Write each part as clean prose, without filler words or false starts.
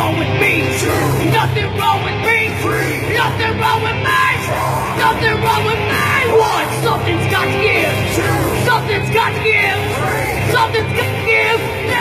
wrong with me. Nothing wrong with me. Nothing wrong with me. Nothing wrong with me. What? Something's got to give. Something's got to give. Something's got to give. No!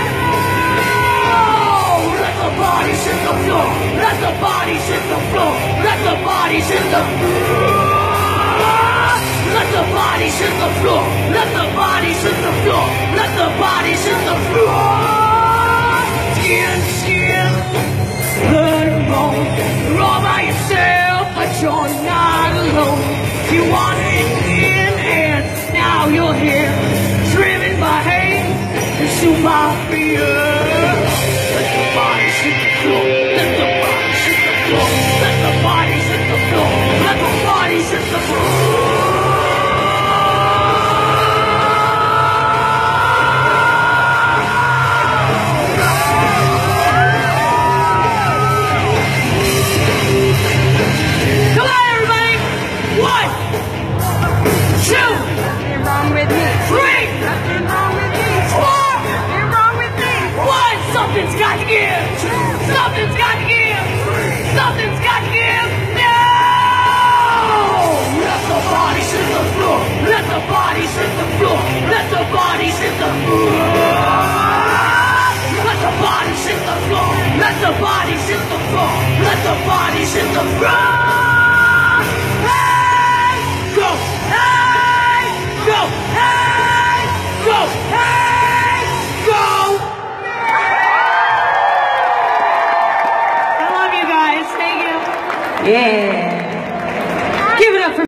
Let the bodies hit the floor. Let the bodies hit the floor. Let the bodies hit the floor. Let the bodies hit the floor. Let the bodies hit the floor. Let the bodies hit the floor. Skin to skin, blood and bone. You're all by yourself, but you're not alone. You wanted in, and now you're here, driven by hate, consumed by fear. Let the bodies hit the floor. Let the bodies hit the floor. Let the bodies hit the floor. Let the bodies hit the floor. Something's got to give. Something's got to give. Something's got to give. No! Let the bodies hit the floor. Let the bodies hit the floor. Let the bodies hit the floor. Let the bodies hit the floor. Let the bodies hit the floor. Let the bodies hit the floor. Hey! Go! Hey! Go! Hey! Go! Hey! Go! Yeah.